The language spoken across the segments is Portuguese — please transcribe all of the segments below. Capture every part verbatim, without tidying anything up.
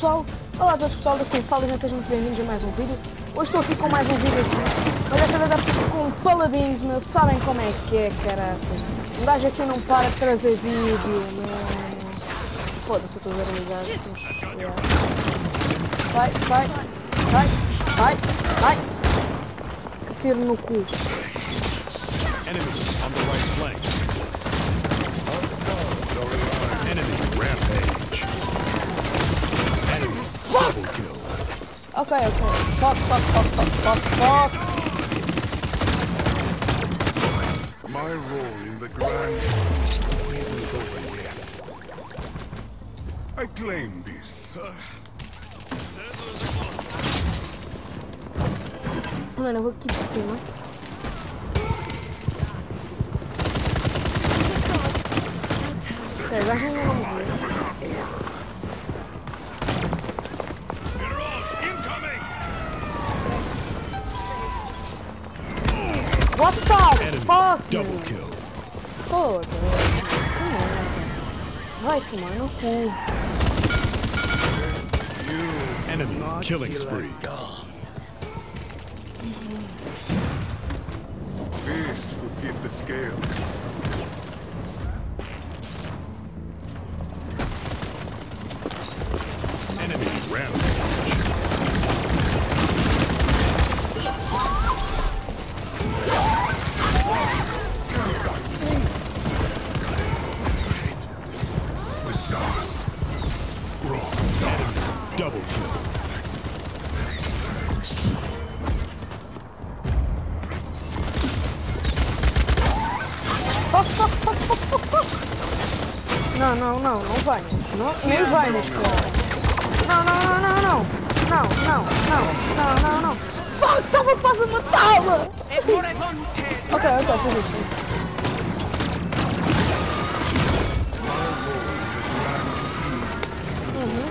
pessoal, olá a todos pessoal da Fala, já sejam muito bem-vindos a mais um vídeo. Hoje estou aqui com mais um vídeo aqui, mas esta vez é com paladins, meu, sabem como é que é, caraças. Um gajo aqui não para de trazer vídeo, meu. Foda-se, eu estou desorganizado. Yeah. Vai, vai, vai, vai, vai. Que tiro no cu. Enemy on the right flank. Enemy rampage. Enemy double kill. Ok, ok. Fuck, fuck, fuck, fuck, fuck, fuck. My role in the grand is over here. I claim this. Mano, eu vou aqui por cima. Ok, já não vamos ver. What the fuck? Double kill. Foda-se. Vai tomar no cu. Enemy killing spree. This will keep the scale. Enemy rampage. The stars. Grow. Double kill. Não, não, não, não vai. Não, nem vai neste cara. Não, não, não, não, não. Não, não, não, não, não, não. Fuck, estava quase a matá-la. Ok, ok, fiz isso. Uhum.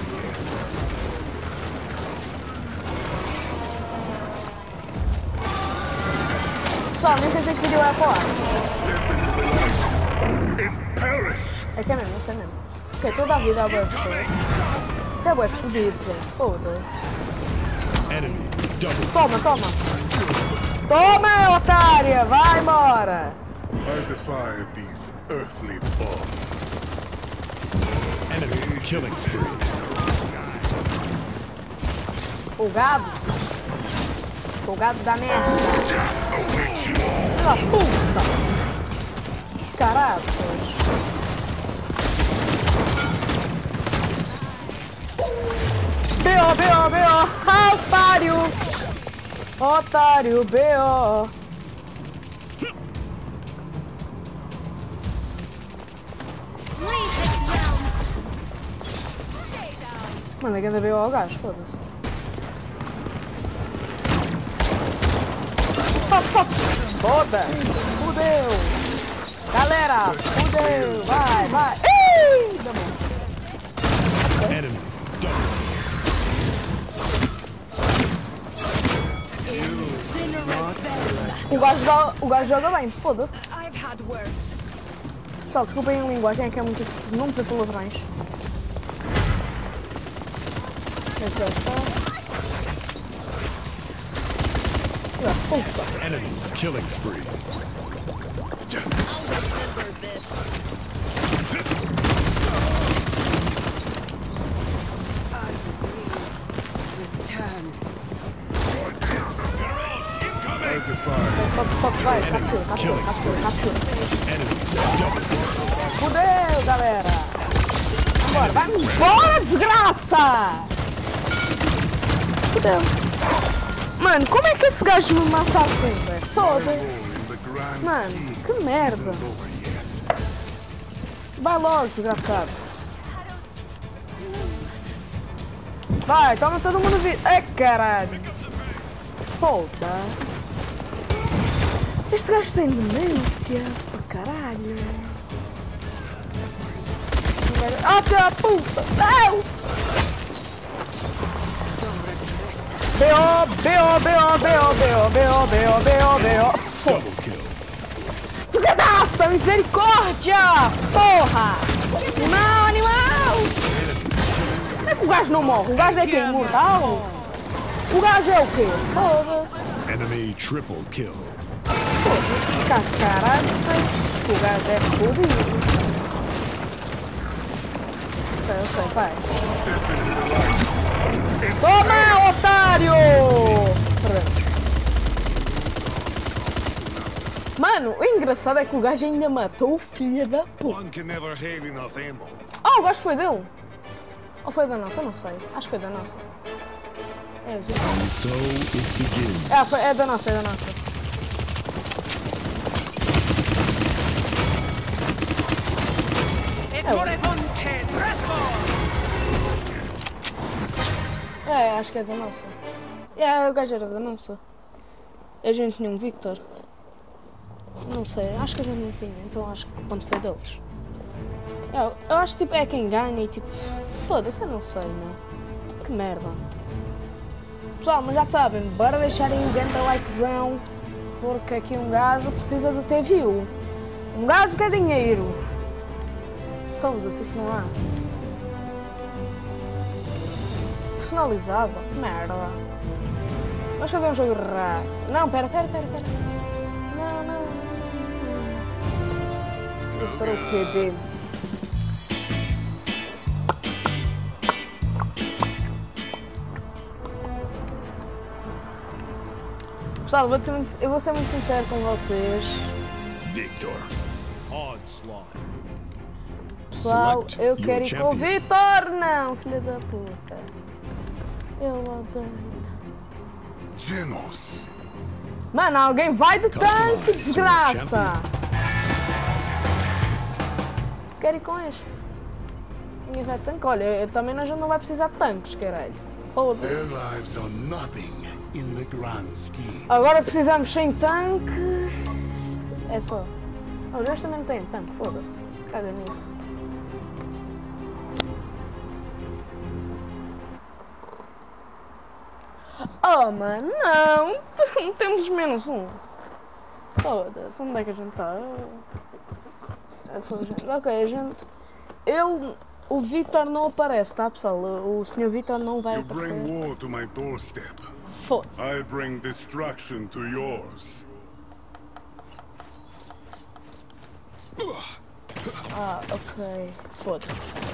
Pessoal, nem sei se este vídeo vai para lá. In Paris. É que é mesmo, isso é mesmo. Ok, toda a vida é boa pessoa. Isso é boa fodido, Zé. Foda-se. Enemy double. Toma, toma. Toma, otária! Vai embora! I defy these earthly bombs. Enemy killing spree. O gado. O gado da merda. Filha puta! Caralho. B O, B O, B O! Otário! Otário, B O! Mano, é que anda B O ao gajo, foda-se. Foda! Fudeu! Galera! Fudeu! Vai, vai! Ih! Tá bom. Enemy double. O gajo, joga, o gajo joga bem, foda-se. Pessoal, desculpem a linguagem, é que é muito, não muitas palavrões. Esse já está. Ah, puta. Enemy killing spree. I defy. Fuck, fuck, vai, captura, captura, captura, captura. Enemy double. Fudeu, galera! Vambora, vai embora, desgraça! Fudeu. Mano, como é que esse gajo me mata assim, velho? Todo. In the grand Mano, que merda. over here. Vai logo, desgraçado. Vai, toma todo mundo vida. É, caralho. Foda. Este gajo tem demência. Oh, caralho. Ah, filha da puta. Não! B O, B O, B O, B O, B O, B O, B O, B O, B O. Double kill. Desgraça, misericórdia! Porra! Animal, animal! Como é que o gajo não morre, o gajo é que é imortal. O gajo é o quê? Foda-se. Enemy triple kill. Foda-se, cá caralho, o gajo é fodido. Sei, eu sei, vai. Toma, otário! Mano, o engraçado é que o gajo ainda matou o filho da puta. One can never have enough ammo. Ah, o gajo foi dele? Ou foi da nossa? Eu não sei. Acho que foi da nossa. É, gente. And so it begins. É, foi, é da nossa, é da nossa. É, é, acho que é da nossa. É, o gajo era da nossa. A gente tinha um Victor. Não sei, acho que a gente não tinha, então acho que o ponto foi deles. Eu, eu acho que tipo, é quem ganha e tipo, foda-se, eu não sei, meu. Que merda. Pessoal, mas já sabem, bora deixarem um grande likezão, porque aqui um gajo precisa de ter view. Um gajo quer dinheiro. Foda-se, isso não há. Personalizado? Que merda. Vamos fazer um jogo raro. Não, pera, pera, pera, pera. Não, não. Para o que dele? Pessoal, vou ser muito, eu vou ser muito sincero com vocês. Victor. Onslaught. Pessoal, Select eu your quero ir com o champion. Vitor, não, filha da puta. Eu odeio. Genos. Mano, alguém vai de tanque, Customize desgraça! your Quero ir com este. Ninguém vai de tanque. Olha, eu também a gente não vai precisar de tanques, caralho. Foda-se. Their lives are nothing in the grand scheme. Agora precisamos sem tanque. É só. Os dois também não têm tanque, foda-se. Caga nisso. Oh, mano, não! Não temos menos um. Foda-se, onde é que a gente tá? É só a gente. Ok, a gente. Ele. O Victor não aparece, tá, pessoal? O senhor Victor não vai You bring aparecer. war to my doorstep. Foda. I bring destruction to yours. Ah, ok. Foda.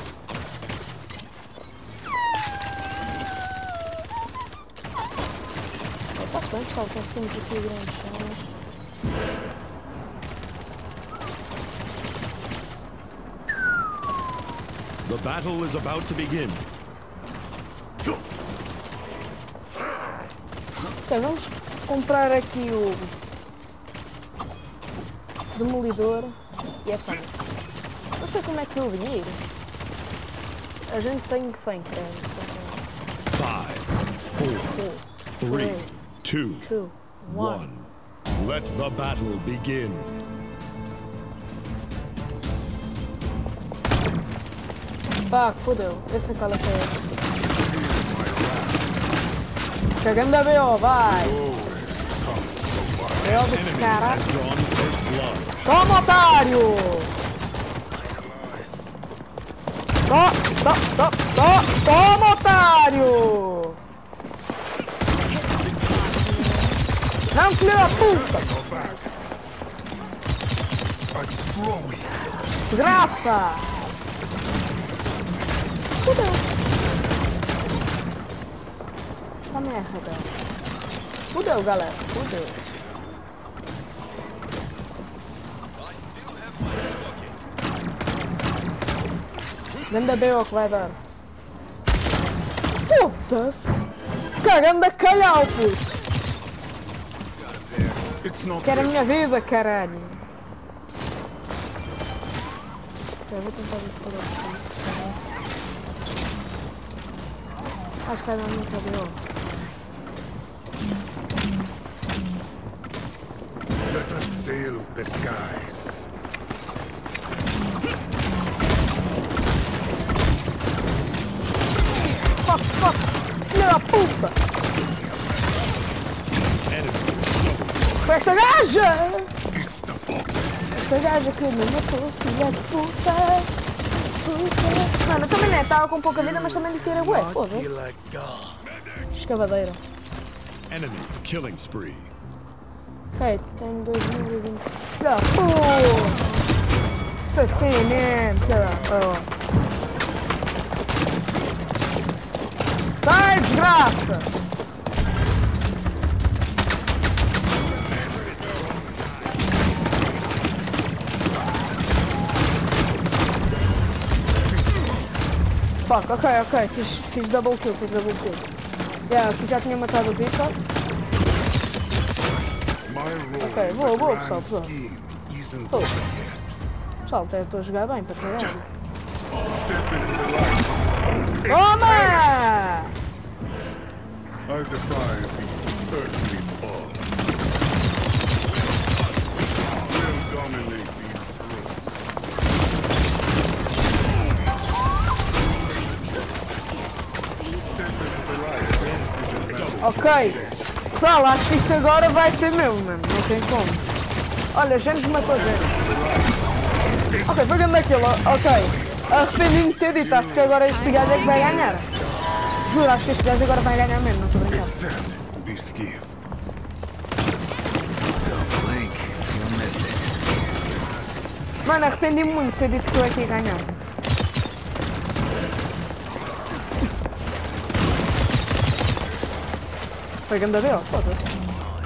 Tá bem, pessoal, conseguimos aqui grandes chamas. The battle is about to begin. Ok, vamos comprar aqui o demolidor e é só. Não sei como é que saiu o dinheiro. A gente tem cem créditos. Five, four, three, two, Two, one. one. Let the battle begin. Pá, fodeu. Eu sei qual é que é. Cagando a B O, vai! B O do Enemy cara. has drawn first blood. Toma, otário! Tó, tó, tó, tó, toma, otário! Não, filho da puta! Go back. I throw it. Desgraça! Fudeu. Essa merda. Fudeu, galera. Fudeu. Ganda B O que vai dar. Foda-se! Cagando a calhau, puto! It's not Quero a minha vida, caralho! Eu vou tentar ver por aqui. Acho que vai dar muito B O. Let us sail the skies. Fuck, fuck! Filha da puta! Enemy Com esta gaja! It's the book. Esta gaja que me matou, filha de puta! Mano, eu também né, estava com pouca vida, mas também lhe tirei ué, foda-se. Feel like God. Escavadeira. Enemy killing spree. Ok, tem dois mil e vinte. Filha da puta! Assim mesmo, filha da puta. Sai, desgraça! Fuck, ok, ok, fiz, fiz double kill, fiz double kill. Yeah, aqui já tinha matado o Pica. Ok, boa, boa pessoal, pessoal. Oh. Pessoal, até estou a jogar bem para caralho. Toma! I defy the earthly fall. We'll dominate these thrones. Ok. Pessoal, acho que isto agora vai ser meu, mano. Não tem como. Olha, já nos matou gente. Ok, foi grande aquilo. Ok. Arrependi-me de ter dito. Acho que agora este gajo é que vai ganhar. Juro, acho que este gajo agora vai ganhar mesmo. Não estou brincando. Accept this gift. Mano, arrependi-me muito de ter dito que eu é que ia ganhar. Foi grande dele, foda-se.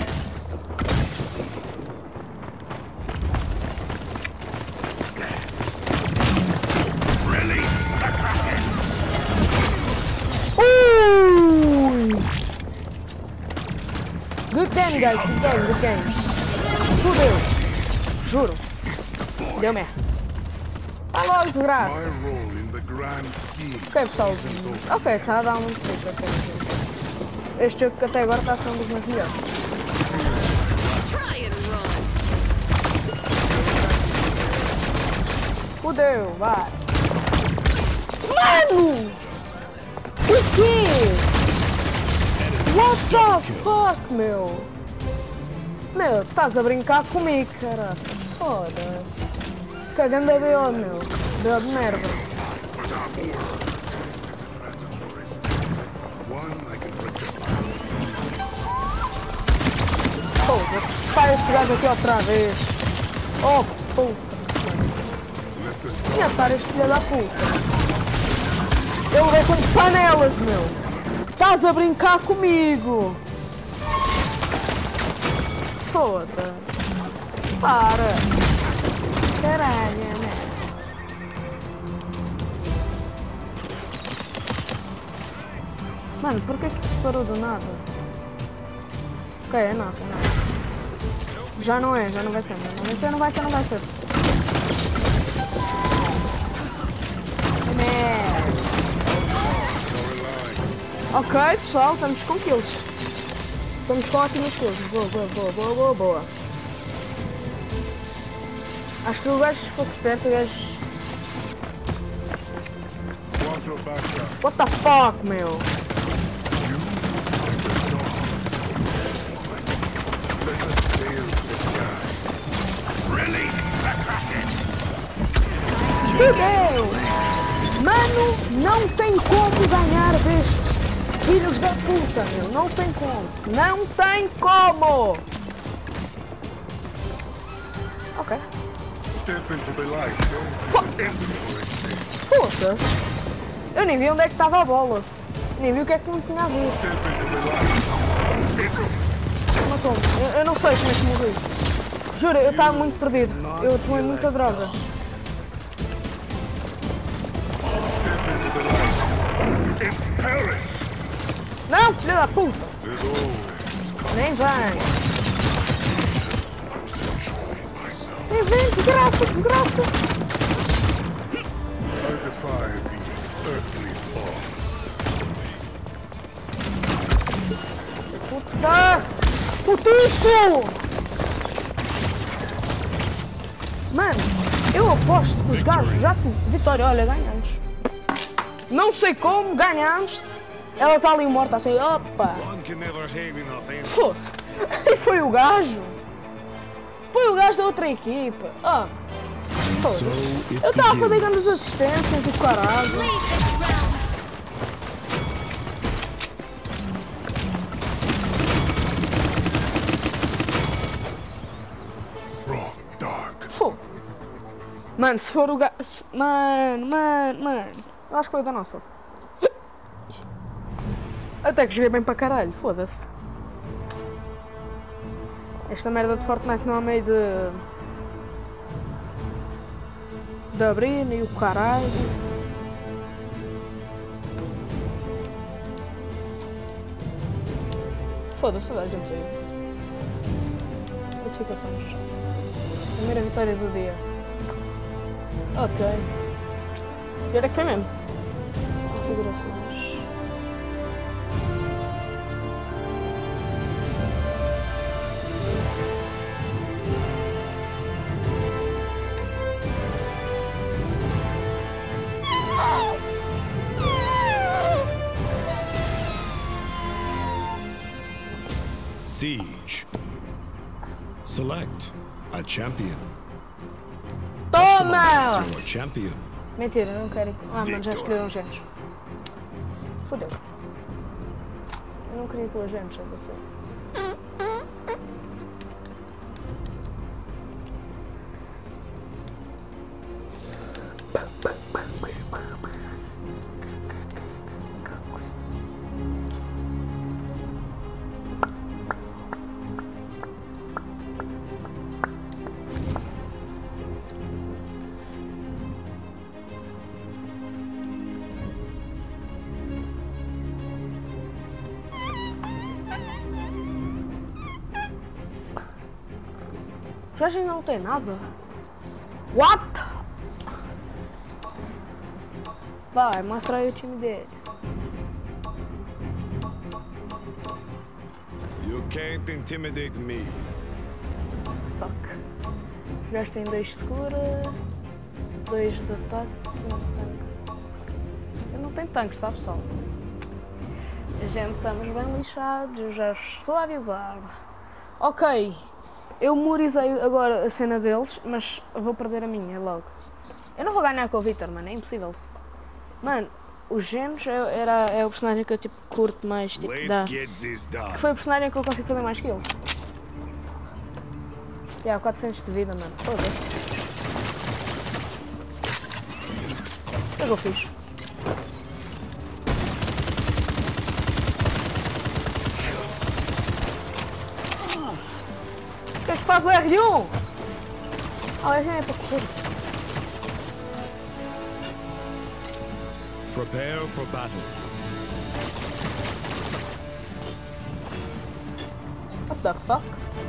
Good game, guys. Good game, good game. Fudeu. Juro. Deu merda. Tá logo, desgraça. My role in the grand scheme. Ok, pessoal. Ok, está a dar muito tempo. Okay. Este jogo que até agora está sendo um dos meus melhores. Fudeu, vai. Mano! O quê? What the fuck, meu? Meu, estás a brincar comigo, cara. Foda-se. Cagando a B O, meu. B O de merda. Foda-se. Vai este gajo aqui outra vez. Oh, puta. Tinha estar este filho da puta. Eu levei com panelas, meu. Estás a brincar comigo? Foda. Para. Caralho, né? Mano, por que que disparou do nada? Ok, é nossa, é nossa. Já não é, já não vai ser, não vai ser, não vai ser, não vai ser. Merda. Ok, pessoal, estamos com kills. Estamos com ótimas kills. Boa, boa, boa, boa, boa, boa. Acho que o gajo, se fosse perto, o gajo... What the fuck, meu? Fudeu! Mano, não tem como ganhar destes filhos da puta, meu. Não tem como. Não tem como! Ok. Step into the light. Puta! Eu nem vi onde é que estava a bola. Nem vi o que é que me tinha a ver. Step into the light. Matou-me. Eu, eu não sei como é que morri. Juro, eu estava muito perdido. Eu tomei muita droga. Não, filho da puta! Nem vem! Nem vem, desgraça, desgraça! I defy the earthly fall. Puta! Putico! Mano, eu aposto que os gajos já... Vitória, olha, ganhamos. Não sei como, ganhamos. Ela está ali morta, assim, opa! Pô, e foi o gajo? Foi o gajo da outra equipa. Ah, So it Eu estava a fazer begins. grandes assistências e caralho. Wrong, dark. Pô. Mano, se for o gajo. Mano, mano, mano. Eu acho que foi o da nossa. Até que joguei bem para caralho, foda-se. Esta merda de Fortnite não é meio de. de abrir e o caralho. Foda-se, toda a gente saiu. Notificações. Primeira vitória do dia. Ok. E era que foi mesmo. Configurações. Siege. Select a champion. Toma! Customize your champion. Mentira, não quero ir. Ah, mano, já escolheram genes. Fodeu. Eu não queria ir pelas genes, é você. Já a gente não tem nada. What? Vai, mostra aí o time deles. You can't intimidate me. Fuck. Já tem dois de cura, dois de ataque, um tanque. Eu não tenho tanques, tá pessoal? A gente estamos bem lixados, eu já estou a avisar. Ok. Eu memorizei agora a cena deles, mas vou perder a minha logo. Eu não vou ganhar com o Victor, mano, é impossível. Mano, o Gems é, era, é o personagem que eu tipo, curto mais, tipo, Let's da... get this done. Foi o personagem que eu consigo fazer mais kills. Já, yeah, quatrocentos de vida, mano. Foda-se. O que é que eu fiz? O que é que faz o R um? Ah, o R um é para correr. Prepare for battle. What the fuck?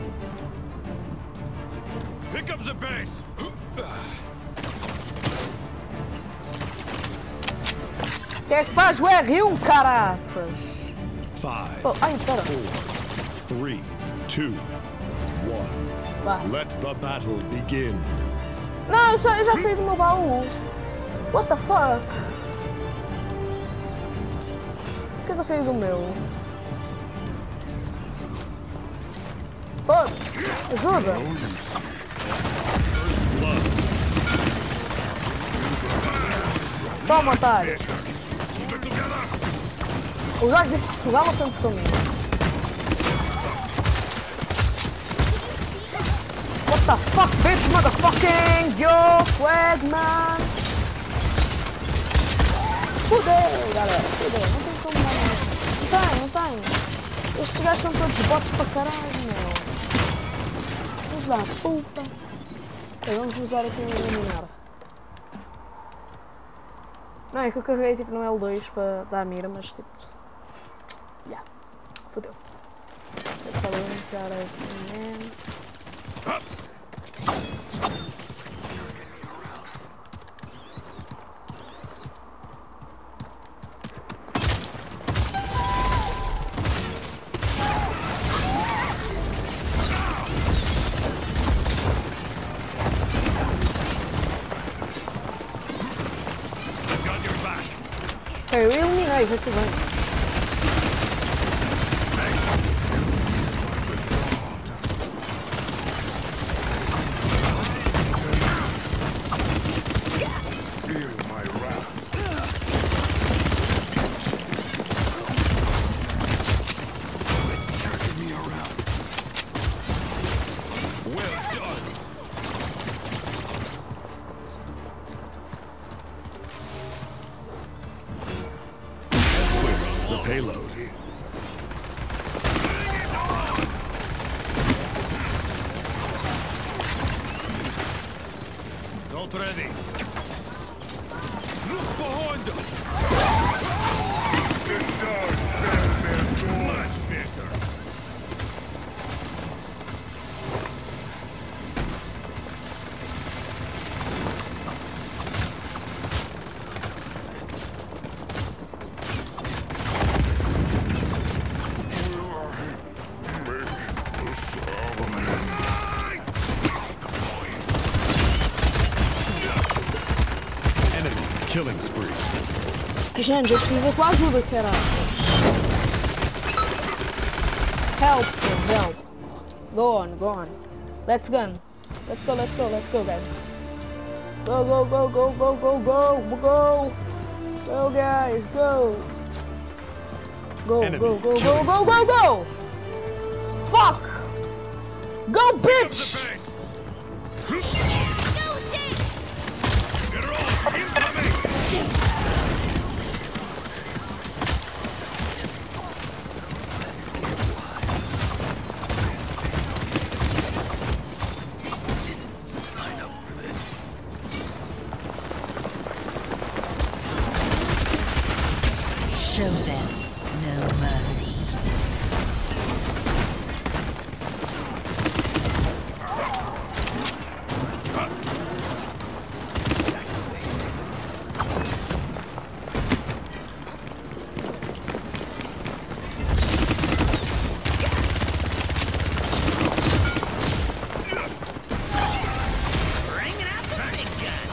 Pick up the pace. O que é que faz o R um, caraças? Five, Oh, ai, pera. four, three, two, one. Vá. Let the battle begin. Não, eu, só, eu já saí do meu baú. What the fuck? Por que eu saí do meu? Pô, ajuda. Toma, otário. Os gajos de Portugal não tanto comigo. What the fuck, bitch, motherfucking yo, Swagman! Fudeu, galera, fudeu, não tem como não. Não tem, não tem. Estes gajos são todos bots pra caralho, meu. Vamos lá, puta. Ok, vamos usar aqui um eliminar. Não, é que eu carreguei tipo no L dois para dar a mira, mas tipo... Já, yeah. Fudeu. Deixa eu só limpar aqui mesmo. Eu eliminei, vai ser bem. payload. Not ready. Look behind us. Much better. Killing spree. Gente, eu preciso da tua ajuda, caralho. Help, help. Go on, go on. Let's go. Let's go, let's go, let's go, guys. Go, go, go, go, go, go, go, go. Go, guys, go. Go, Enemy go, go, go, killing go, go, go. Fuck. Go, bitch. Show them no mercy. Bring it out the big gun.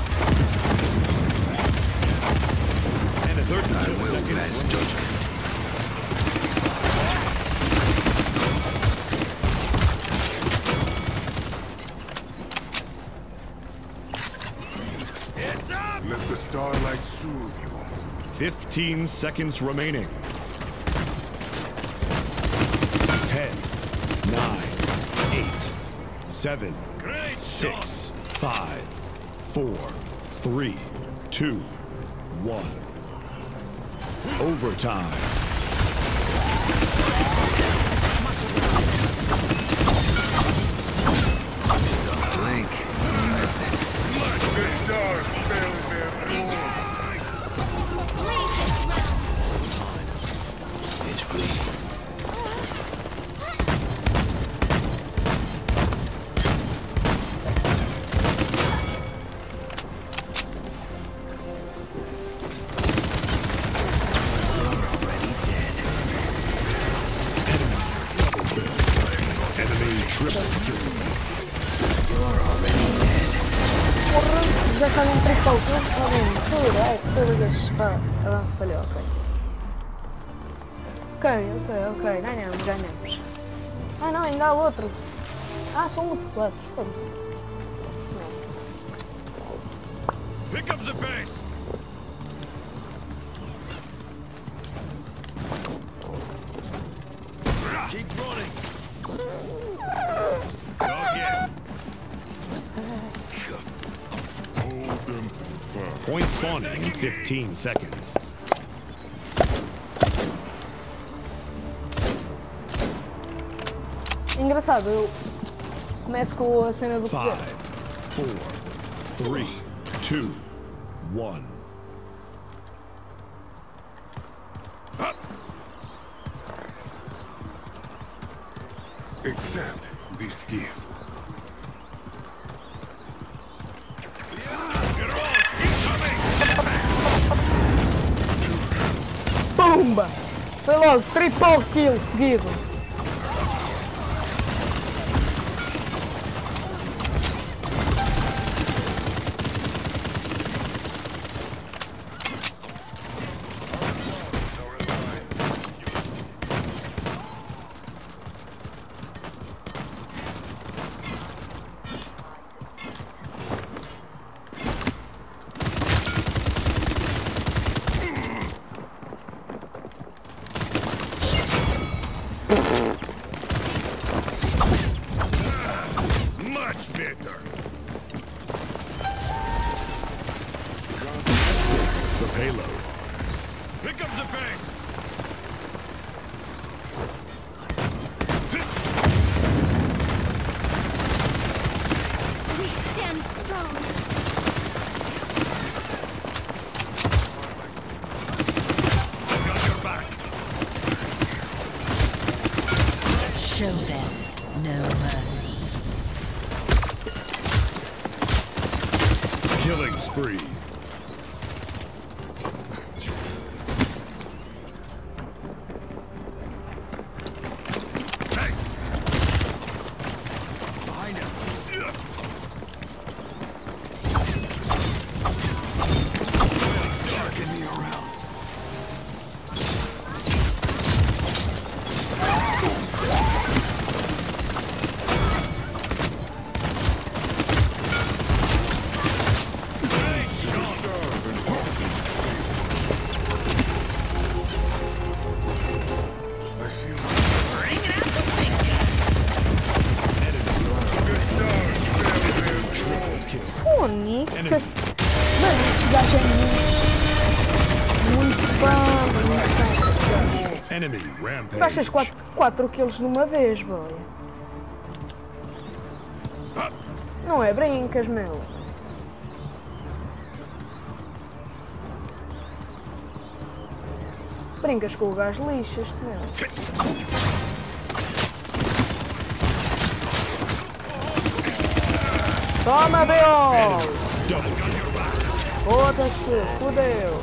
And a third time will best judgment. It's up! Let the starlight soothe you. Fifteen seconds remaining. Ten, nine, eight, seven, six, five, four, three, two, one. Overtime. Blink. Miss it. The stars fail their door. Bitch, bleed. Enemy triple kill. Porra, já está num tripão, está bem, tudo, é, tudo deixa, avança ali, ok. Ok, ok, ok, ganhamos, ganhamos. Ah não, ainda há outro. Ah, são multiplatos, foda-se. Pick up the base. Keep running. Not yet. Hold them fast. Point spawning in fifteen seconds. Engraçado, eu começo com a cena do Five, poder. four, three, two, one. Accept this gift. Pumba! Foi logo, triple kill seguido. Much better. The payload. Pick up the base. spree. Behind us. Darken me around. I feel Pô, Nick. Mano, esse gajo é muito. Muito bom, muito bom. Enemy Baixas rampage. quatro quilos de uma vez, boy. Não é brincas, meu. Brincas com o gajo, lixas-te, meu. Toma, Beo! Double kill. Foda-se, fudeu.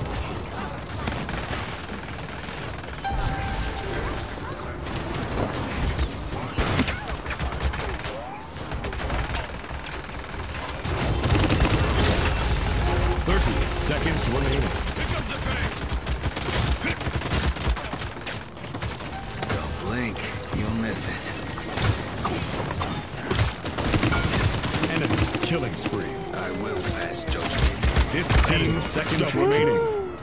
thirty seconds remaining. Don't blink, you'll miss it. Enemy killing spree. I will pass judgment. fifteen seconds remaining.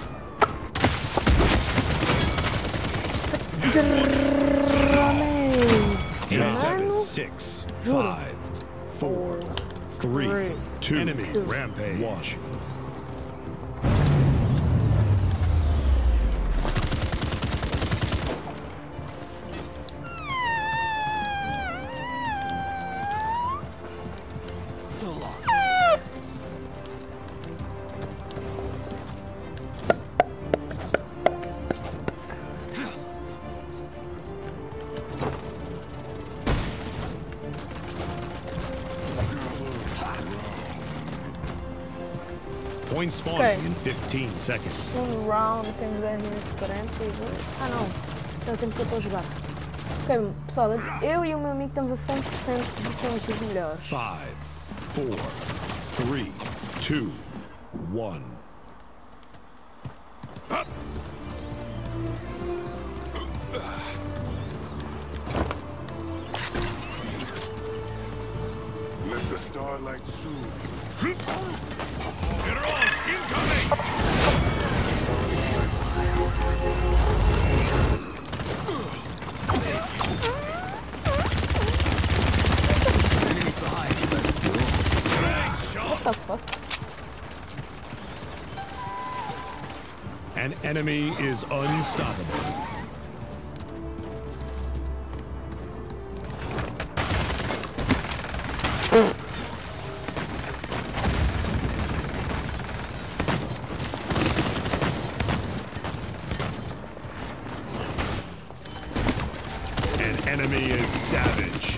Seven, six, five, four, three, Three, two, enemy two, rampage. Wash. So long. Point spawning Okay. in fifteen seconds. Segundo round, temos dez minutos e quarenta e dois. Ah não, é o tempo que eu estou a jogar. Ok, pessoal, eu e o meu amigo estamos a cem por cento de sermos os melhores. Five, four, three, two, one. let the starlight soothe. Mirage incoming! Enemies behind you, let's go. What the fuck? An enemy is unstoppable. An enemy is savage.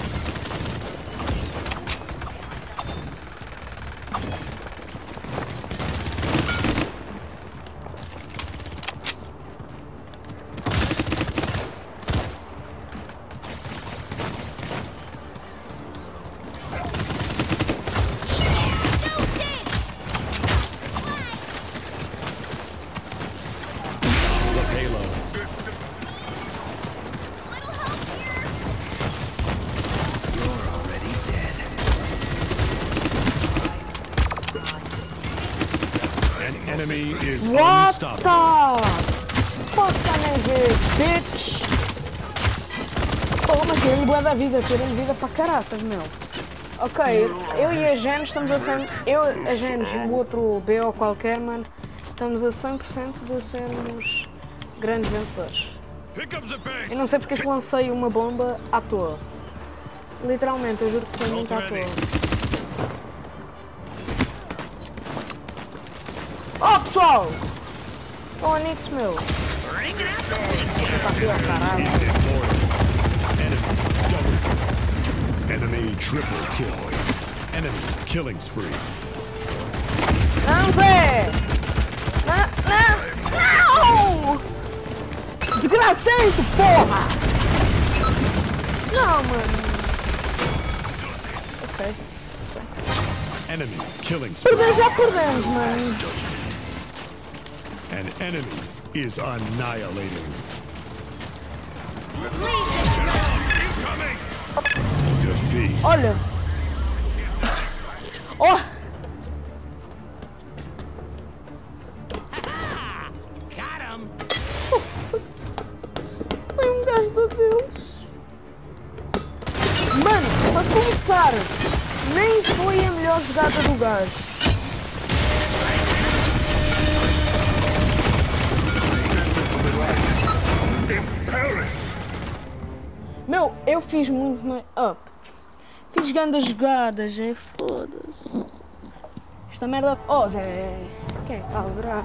The payload. You're already dead. An enemy is What unstoppable. the fuck, nigga, bitch? Pô, mas tirei-lhe bué da vida, tirei-lhe vida para caraças, meu. Ok, eu e a Genes estamos a cem... Eu, a Genes e o outro B O qualquer, mano, estamos a cem por cento de sermos grandes vencedores. Pick up the base. Eu não sei porque que lancei uma bomba à toa. Literalmente, eu juro que foi muito à toa. Oh, pessoal! Oh, Nix, meu. Tá aqui, ó, caralho. Is immortal. Enemy double. Enemy triple kill. Enemy killing spree. Não, Zé! Não! Não! Não! Desgracento, porra! Não, mano. Ok. Enemy killing spree. Perder já perdemos, mano. An enemy is annihilating. Incoming! Defeat. Olha. Oh! Got him. Foi um gajo da deles. Mano, para começar, nem foi a melhor jogada do gajo. Meu, eu fiz muito mais. Up. Fiz grandes jogadas, é foda-se. Esta merda. Oh, Zé. Quem é que está a adorar?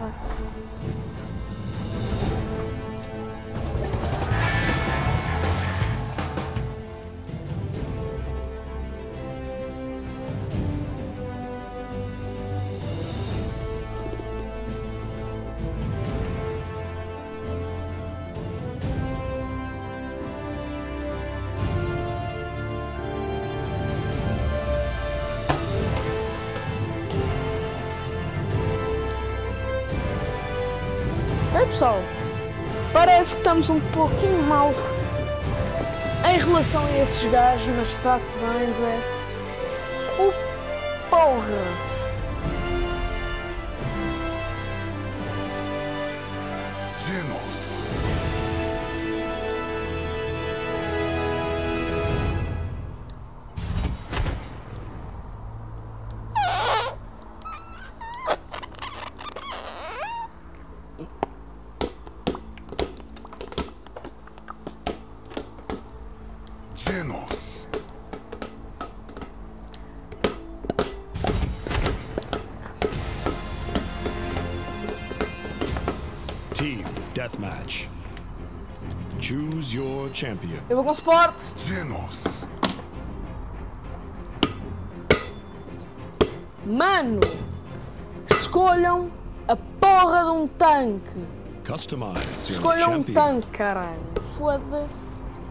É, pessoal, parece que estamos um pouquinho mal em relação a esses gajos, mas está-se bem, Zé. O porra! Genos. Genos. Team Deathmatch. Choose your champion. Eu vou com suporte. Genos. Mano, escolham a porra de um tanque. Customize your Escolham um champion. tanque, caralho. Foda-se.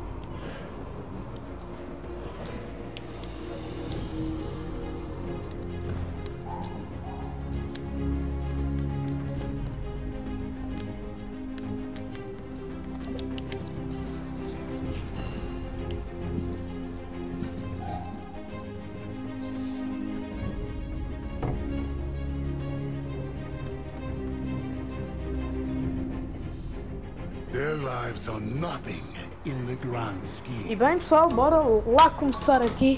Their lives are nothing in the grand E scheme. bem, pessoal, bora lá começar aqui.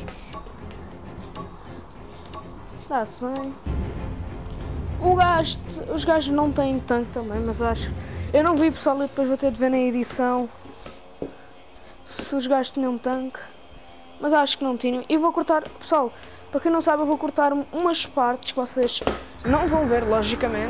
Está-se bem. O gajo, os gajos não têm tanque também, mas acho... Eu não vi, pessoal, eu depois vou ter de ver na edição se os gajos tinham tanque. Mas acho que não tinham. E vou cortar, pessoal, para quem não sabe, eu vou cortar umas partes que vocês não vão ver, logicamente.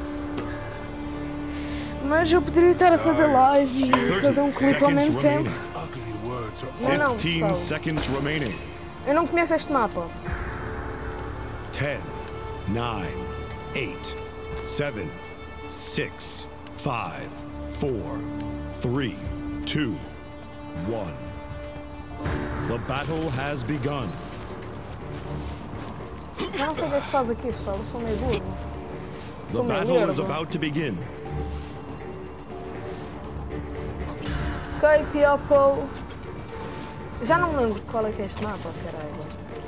Mas eu poderia estar a fazer live e fazer um clipe ao mesmo tempo. Ugly words are Não, não, fifteen pessoal. seconds remaining. Eu não conheço este mapa. ten, nine, eight, seven, six, five, four, three, two, one. The battle has begun. Eu não sei o que é que se faz aqui, pessoal. Eu sou meio burro. The Sou meio battle is lerdo. about to begin. Ok, people. Já não me lembro qual é que é este mapa, caralho.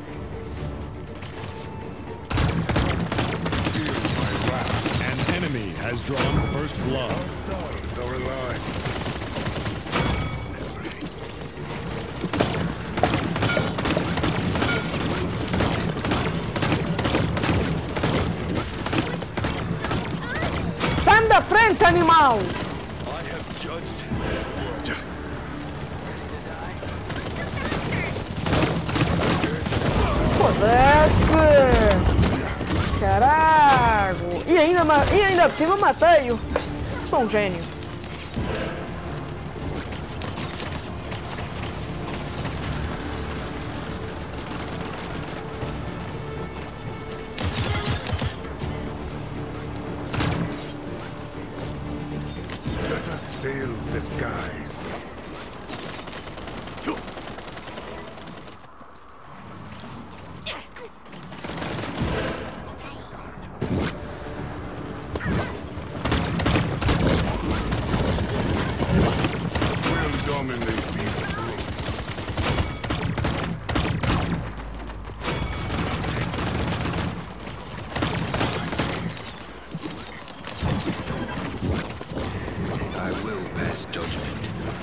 An enemy has drawn first blood. stars are alive. Sai da frente, animal! I have judged. Foda-se! Caralho! E ainda, ma- e ainda por cima matei-o! Sou um gênio. sail the skies. We'll dominate these rooms. I will pass judgment.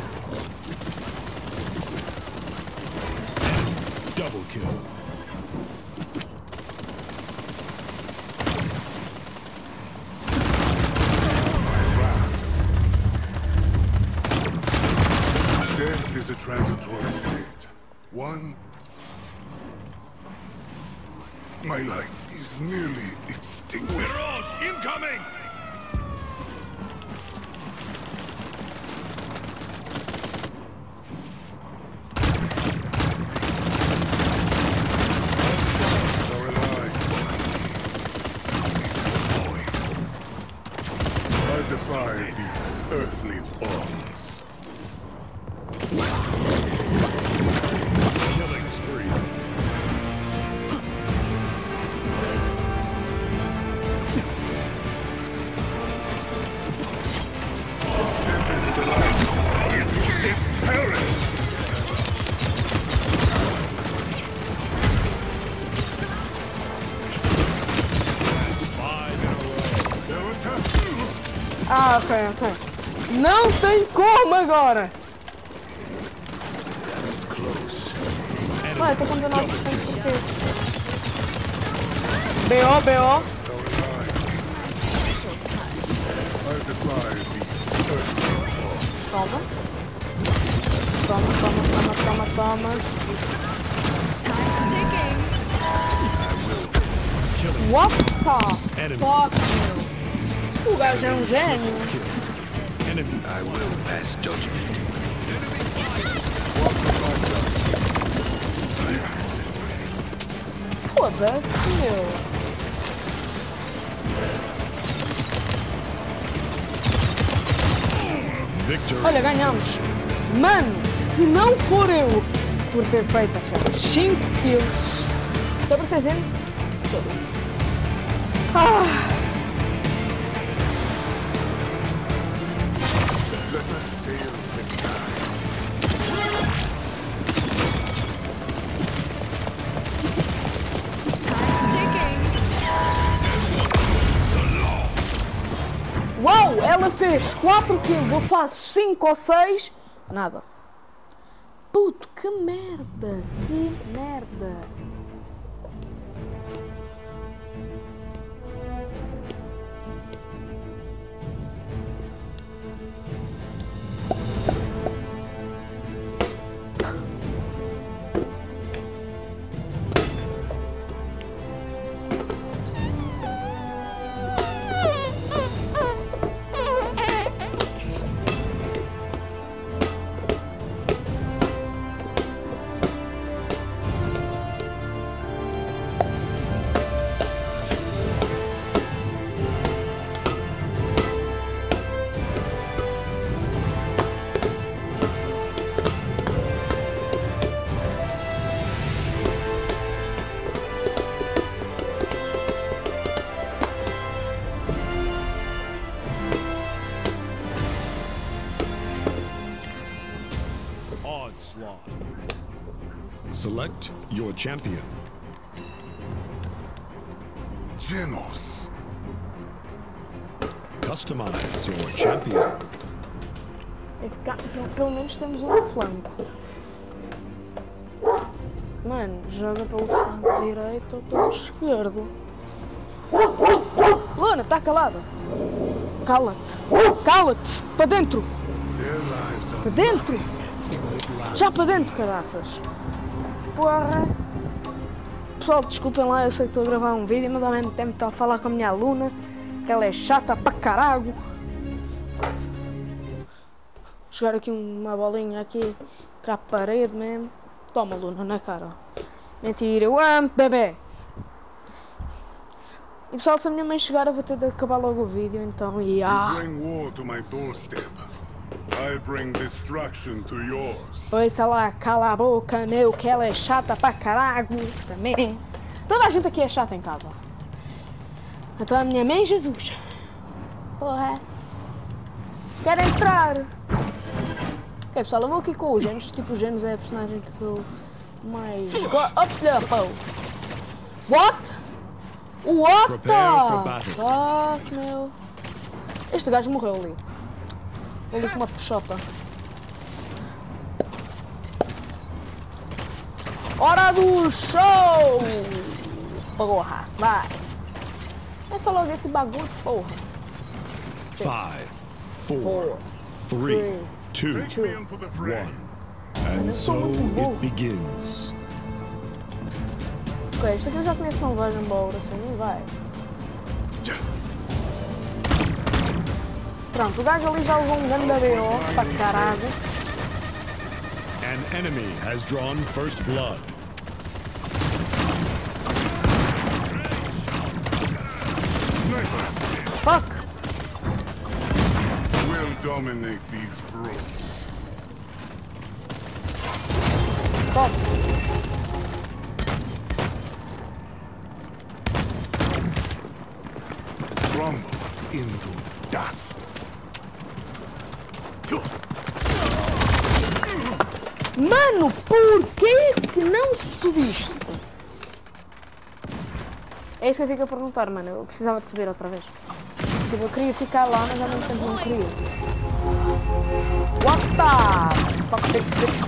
Double kill. Death is a transitory state. One... My light is nearly extinguished. Mirage incoming! Are alive. I defy these earthly bonds. Killing spree. Perish! Five in a row. They'll attack you! Ah, ok, ok. Não tem como agora! Vai, tô com dezenove por cento de ser. B O, B O. Are alive. I defy these earthly bonds. Toma. Toma, toma, toma, toma, toma. What the Enemy. fuck, meu? O gajo é um gênio. Enemy. I will pass judgment. Foda-se, meu. Victory. Olha, ganhamos. Mano, se não for eu por ter feito aquelas cinco kills, estou pretendendo? Foda-se. Ah, Let us sail the skies. uau, ela fez quatro kills, eu faço cinco ou seis. Nada. Puto, que merda. Que merda. Onslaught. Select your champion. Genos. Customize your champion. É que cá, pelo- pelo menos temos um flanco. Mano, joga pelo flanco direito ou pelo esquerdo. Luna, tá calada. Cala-te. Cala-te. Para dentro. Their lives are Para dentro. nothing in the grand Já para dentro, caraças. Porra. Pessoal, desculpem lá, eu sei que estou a gravar um vídeo, mas ao mesmo tempo estou a falar com a minha aluna, que ela é chata para caralho. Jogar aqui uma bolinha aqui para a parede mesmo. Toma, Luna, na cara. Mentira, eu amo, bebê. E pessoal, se a minha mãe chegar eu vou ter de acabar logo o vídeo, então, e ah. bring war to my doorstep. I bring destruction to yours. Pois ela cala a boca, meu, que ela é chata pra caralho também. Toda a gente aqui é chata em casa. Então a minha mãe Jesus. Porra. Quero entrar. Ok, pessoal, eu vou aqui com o James. Tipo, o James é a personagem que eu mais gosto. Up there, pô. What? What the fuck, meu? Este gajo morreu ali. Ali com uma peixota. Hora do show! Porra, vai. É só logo esse bagulho, porra. Five, four, three, two, Take me into the fray. one. And so it begins. Ok, isto aqui eu já conheço, não vais embora, assim, nem vai. Pronto, o gajo ali já levou um grande B O para caralho. An enemy has drawn first blood. Fuck! We'll dominate these brutes. Top! Crumble into dust. Mano, por que que não subiste? É isso que eu fico a perguntar, mano. Eu precisava de subir outra vez. Tipo, eu queria ficar lá, mas ao mesmo tempo não queria. What the fuck?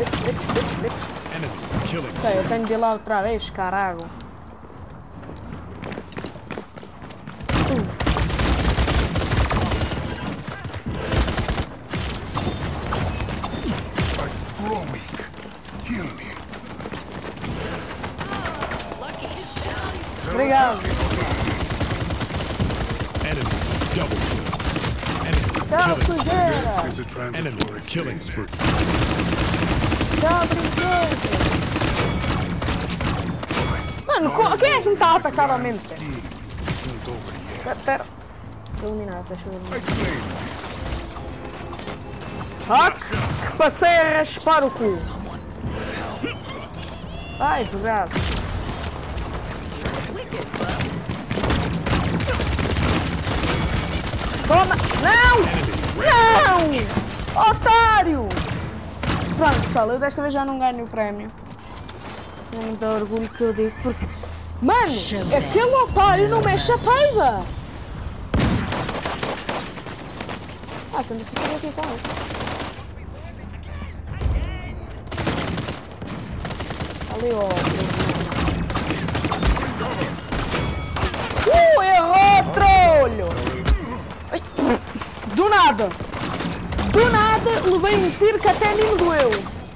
Enemy killing. Ok, eu tenho de ir lá outra vez, caralho. Uh. Obrigado. Enemy double kill. Enemy Tchau, killing. sujeira. It's a Enemy transitory killing state. spree. Tchau, brinquedo. Mano, co- quem é que me está a atacar ao mesmo tempo? Isn't over yet. Pera, pera. Eliminar, deixa eu eliminar. Explain. Hot! Passei a raspar o cu. Ai, jogado. Toma! Não! Não! Otário! Pronto, pessoal, eu desta vez já não ganho o prémio. Com muito orgulho que eu digo, porque... Mano, aquele otário não mexe a peiva! Ah, temos que ficar aqui com ele. Ali, ó. Uh, errou, trolho! Ai, do nada! Do nada, levei um tiro que até nem me doeu.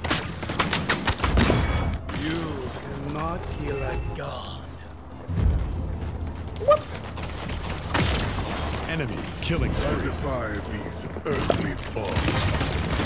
You cannot kill a god. What? Enemy killing spree. Sacrifice these earthly foes.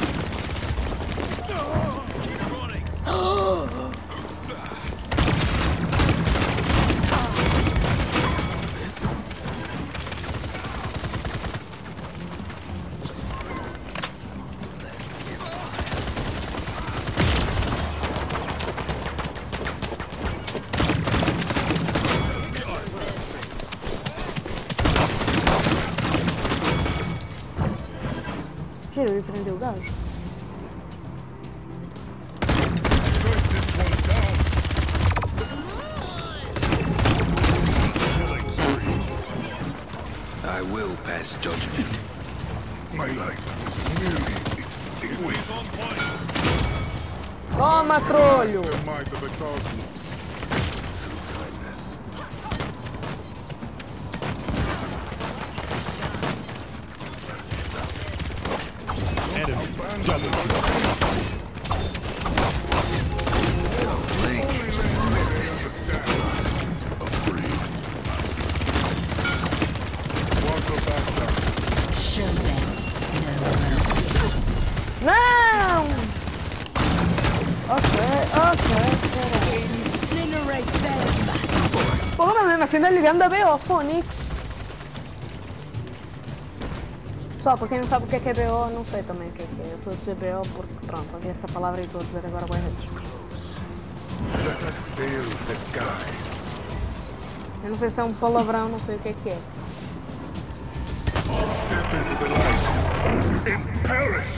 Tira, ele prendeu o gajo. Killing spree. I will pass judgment. My life is merely extinguished. On point. Toma, trolho! The might of the cosmos. Enemy double kill. Blink. Miss it. Show them no mercy. Não! Ok, ok, pera. Incinerate them. Porra, mas mesmo assim ele anda bem, ó, Phonix. Pessoal, para quem não sabe o que é que é B O, não sei também o que é que é. Eu estou a dizer B O porque, pronto, ouvi essa palavra e estou a dizer agora bem vezes. Let us sail the skies. Eu não sei se é um palavrão, não sei o que é que é. Step into the light and perish.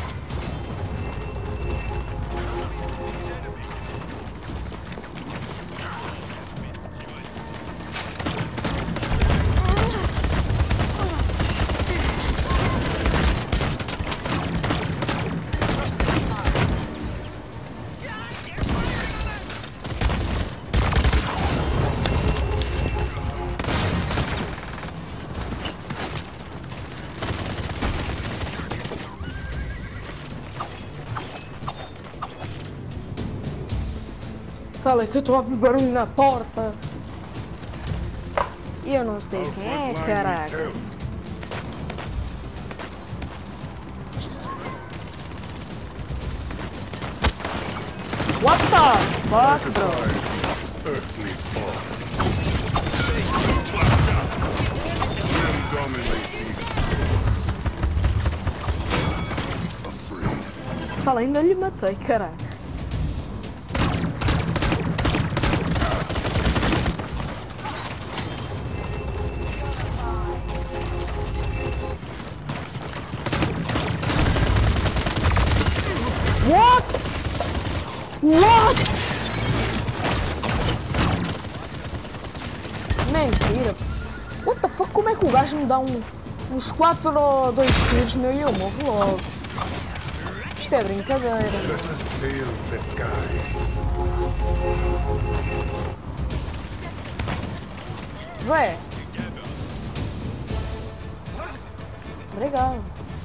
Olha que eu estou a ouvir barulho na porta. E eu não sei Our quem é, front line needs caraca. help. What the fuck, bro? Earthly fall. Men dominate these. Afraid. Fala, ainda lhe matei, caraca. What? What? Mentira. What the fuck? Como é que o gajo me dá um, uns quatro ou dois tiros, meu, e eu morro logo? Isto é brincadeira. Let us sail the skies. Zé. Obrigado.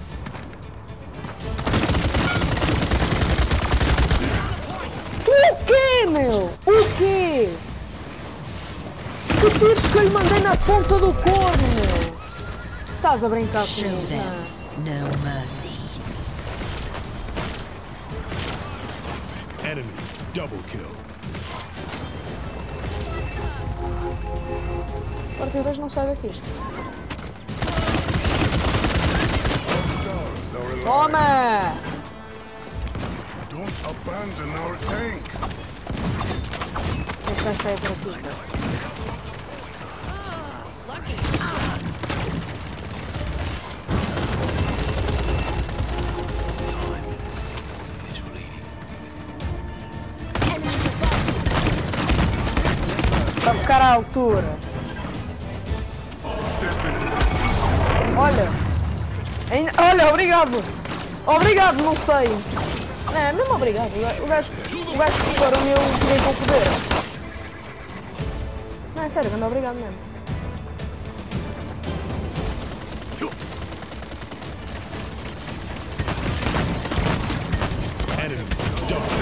O quê, meu? O quê? Que tiros que eu lhe mandei na ponta do corno, meu? Estás a brincar Show comigo? them Não. no mercy. Enemy double kill. Partido dois não sai daqui. Stars are alive. Toma! Don't abandon our tank. Esse gajo sai por aqui. Para ficar à altura. Olha. Ainda- Olha, obrigado. Obrigado, não sei. É, mesmo obrigado. O gajo, o gajo o gajo que disparou meu fiquei com poder. Não, é sério, muito obrigado mesmo. Enemy double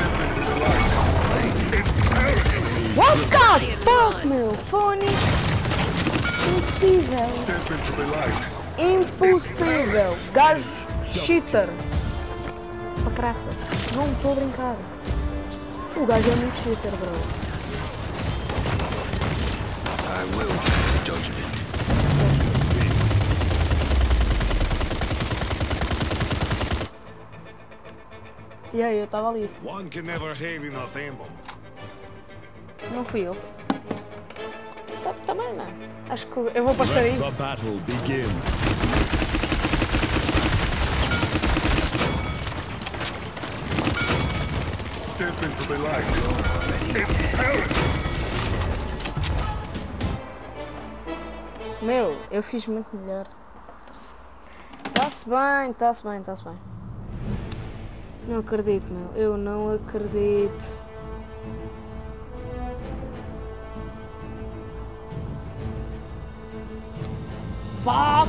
What the fuck, meu? Fone. Impossível. Step into the light. Impossível. Gajo cheater. Para caraca. Não estou a brincar. O gajo é muito cheater, bro. I will pass judgment. E aí, eu estava ali. One can never have enough ammo. Não fui eu. Tá- Também não. Acho que eu vou passar aí. Let the battle begin. Step into the light. And perish. Meu, eu fiz muito melhor. Tá-se bem, tá-se bem, tá-se bem. Não acredito, meu. Eu não acredito. Fuck,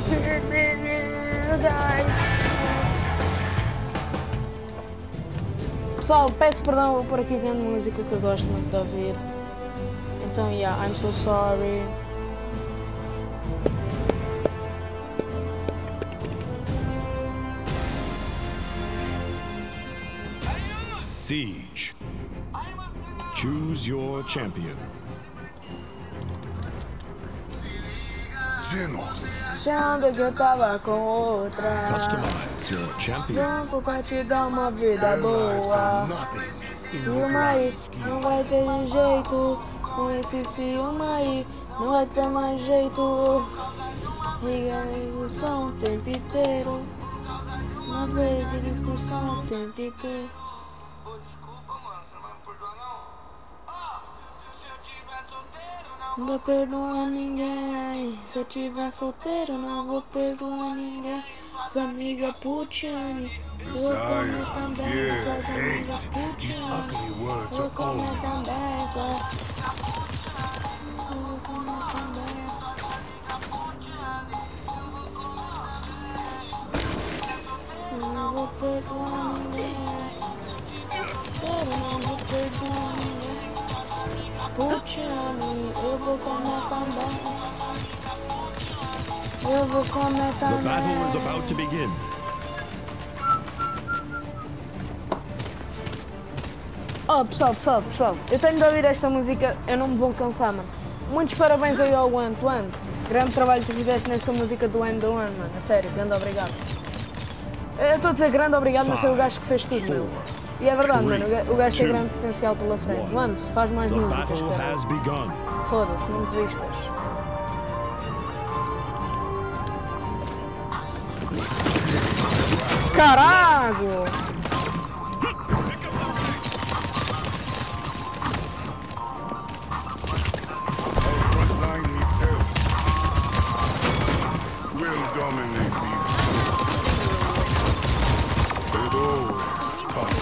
guys. Pessoal, peço perdão, vou pôr aqui dentro de música que eu gosto muito de ouvir. Então, yeah, I'm so sorry. Siege. Choose your champion. G Genos. Achando que eu tava com outra. Customize your champion. Pronto pra te dar uma vida Their lives are boa. nothing in the Ciúma aí, grand não scheme. vai ter jeito. Com esse ciúma aí, não vai ter mais jeito. Liga a discussão o tempo inteiro. Uma vez de discussão o tempo inteiro. Não vou perdoar ninguém. Se eu tiver solteiro, não vou perdoar ninguém. As amigas Pucciani, eu vou comer Desire, também. fear, As amigas hate. These Pucciani, ugly words eu are vou all comer you. também. Eu vou comer também. Eu não vou perdoar ninguém. Eu não vou perdoar ninguém. Pucciani, eu vou comer também. Eu vou comer The também. battle is about to begin. Oh pessoal, pessoal, pessoal, eu tenho de ouvir esta música, eu não me vou cansar, mano. Muitos parabéns aí ao Ant Ant. Grande trabalho que fizeste nessa música do End the One, mano. A sério, grande obrigado. Eu estou a dizer grande obrigado, mas foi o gajo que fez tudo, meu. E é verdade, mano, o ga- o gajo tem grande potencial pela frente. Ant, faz mais The músicas, battle cara. has begun. Foda-se, não desistas. Caralho! Front line needs help. We'll dominate these. It always comes.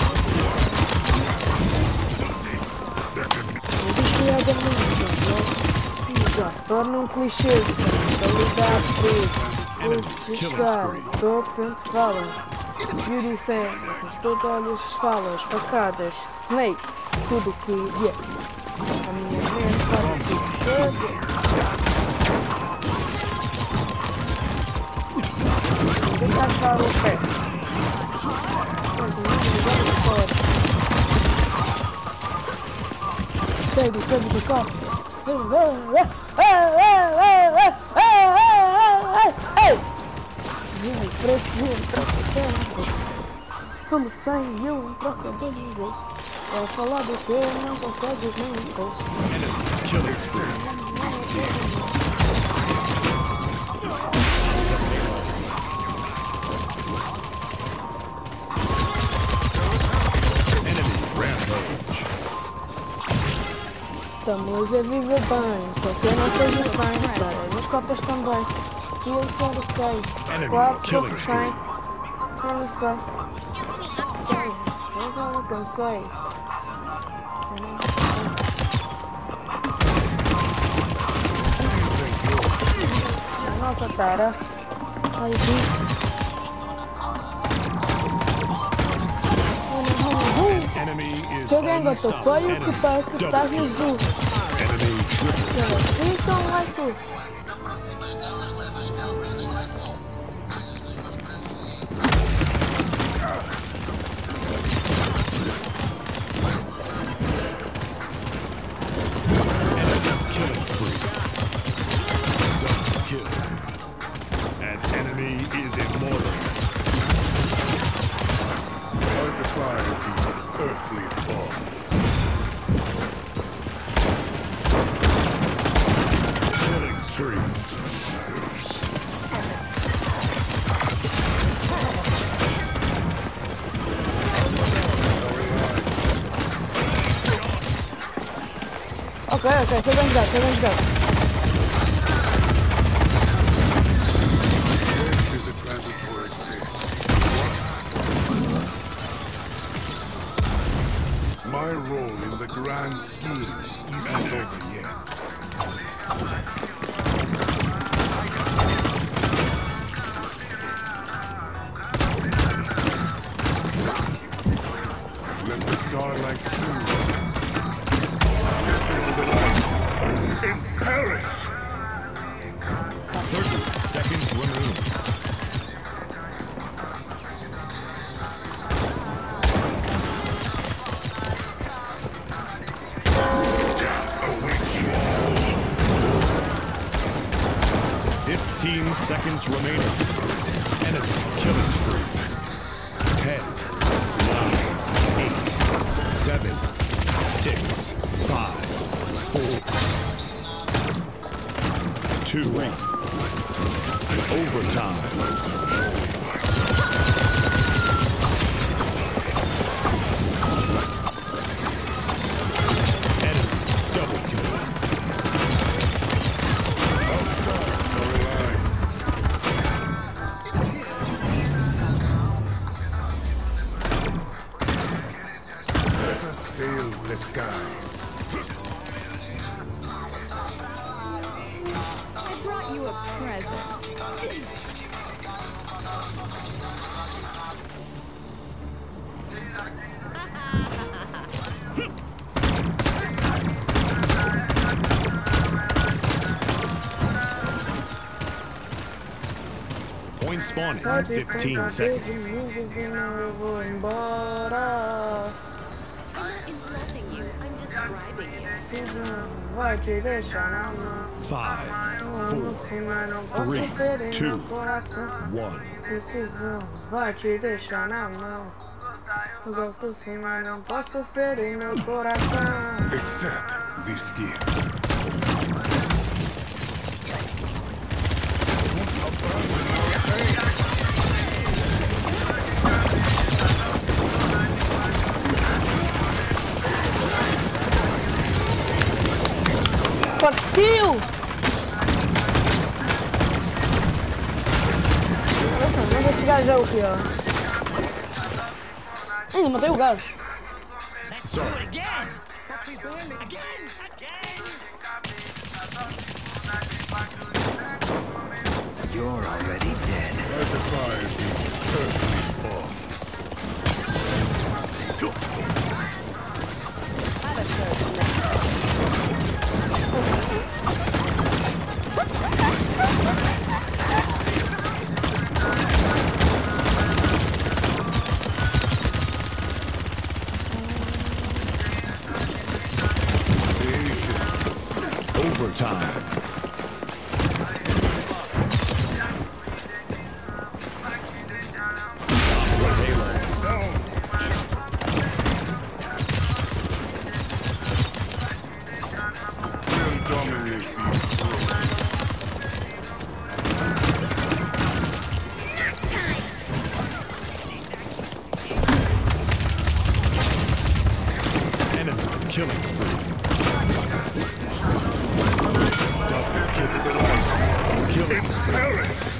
Piada muito, torna um clichê, qualidade de chegar, torpente fala, Beauty Sand, todas as falas, facadas, Snake, tudo que é. A minha mente faz tudo. Vem cá achar o pé. Baby, baby, the car. Hey, hey, hey, hey, hey, hey, hey, hey, preço, troca de como saiu um troca de inglês. É falar do que não consegue nem encosto. Enemy killing spree. Enemy rampage. Estamos a viver bem, só que eu não tenho bem, cara. As copas também. E eu quero sei. Enemy Quatro killing copas spree. sem. Eu não sei. Eu já não cansei. Nossa, cara. Ai, bicho. Enemy is Que gangue, eu tô feio unstoppable. que para que estás no Double zoo. kill. Enemy triple. Então, vai tu. Killing spree. Double kill. An enemy is immortal. I defy these earthly laws. Killing spree. Ok, ok, tô bem jogado, tô bem jogado. This is a transitory state. My role in the grand scheme isn't over yet. Let the starlight soothe. Step into the light and perish! thirty seconds remaining. It Ten seconds remaining. Enemy killing spree. Ten, nine, eight, seven, six, five, four, two, one. Overtime. Sail the skies. I brought you a present. Point spawning in fifteen seconds. I'm not insulting you, I'm describing you. Five, four, three, two, one. Decisão vai te deixar na mão. Eu gosto sim, mas não posso ferir meu coração. Accept this gift. Partiu! Mas esse gajo é o que, ó? Ainda matei o gajo. Sorry. You're already dead. Certified these earthly bombs. Overtime. We'll dominate these Enemy killing spree. Killing spree.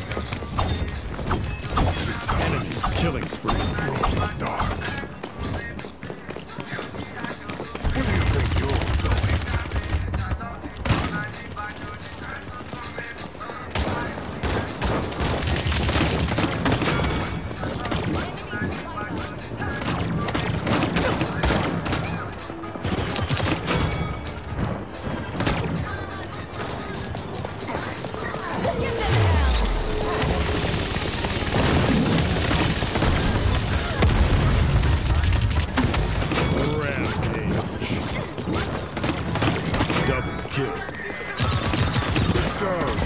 Enemy killing spree. dark. Where do you think you're going? Rampage. Double kill. Stars,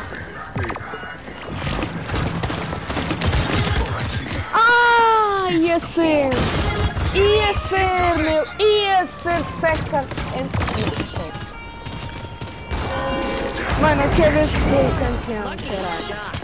Ah, ia ser! Ia ser, meu! Ia ser second and second. Mano, eu quero ver se sou campeão, caralho.